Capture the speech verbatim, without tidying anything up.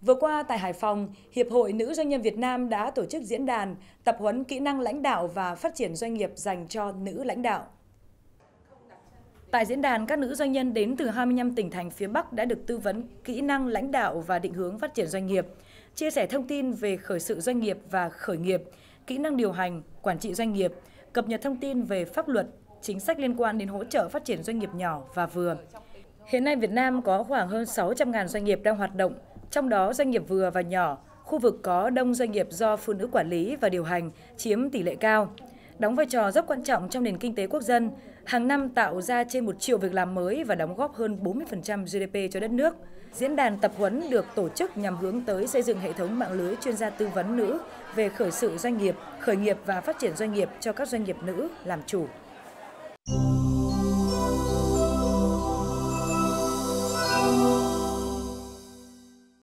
Vừa qua tại Hải Phòng, Hiệp hội Nữ Doanh nhân Việt Nam đã tổ chức diễn đàn tập huấn kỹ năng lãnh đạo và phát triển doanh nghiệp dành cho nữ lãnh đạo. Tại diễn đàn, các nữ doanh nhân đến từ hai mươi lăm tỉnh thành phía Bắc đã được tư vấn kỹ năng lãnh đạo và định hướng phát triển doanh nghiệp, chia sẻ thông tin về khởi sự doanh nghiệp và khởi nghiệp, kỹ năng điều hành, quản trị doanh nghiệp, cập nhật thông tin về pháp luật, chính sách liên quan đến hỗ trợ phát triển doanh nghiệp nhỏ và vừa. Hiện nay Việt Nam có khoảng hơn sáu trăm nghìn doanh nghiệp đang hoạt động, trong đó doanh nghiệp vừa và nhỏ, khu vực có đông doanh nghiệp do phụ nữ quản lý và điều hành chiếm tỷ lệ cao, đóng vai trò rất quan trọng trong nền kinh tế quốc dân, hàng năm tạo ra trên một triệu việc làm mới và đóng góp hơn bốn mươi phần trăm giê đê pê cho đất nước. Diễn đàn tập huấn được tổ chức nhằm hướng tới xây dựng hệ thống mạng lưới chuyên gia tư vấn nữ về khởi sự doanh nghiệp, khởi nghiệp và phát triển doanh nghiệp cho các doanh nghiệp nữ làm chủ.